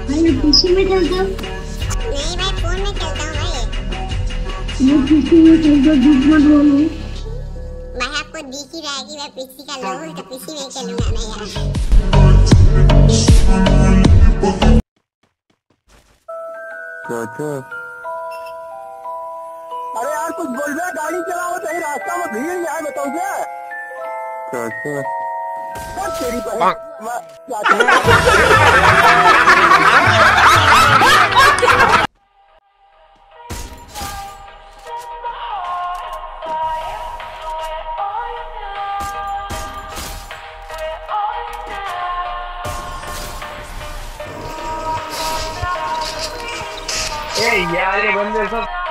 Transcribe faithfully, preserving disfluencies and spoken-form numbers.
भाई पीसी में चलता हूँ। नहीं भाई फोन में चलता हूँ भाई। मैं पीसी में चलता हूँ, झूठ मत बोलो। भाई आपको दिख ही रहा है कि मैं पीसी का लोग हूँ, तो पीसी में चलूंगा मैं यार। चाचा अरे यार कुछ बोल रहा, गाड़ी चलाओ सही, रास्ता में भीड़ यार, बताओ क्या चाचा सब तेरी ए यार ये बंदे सब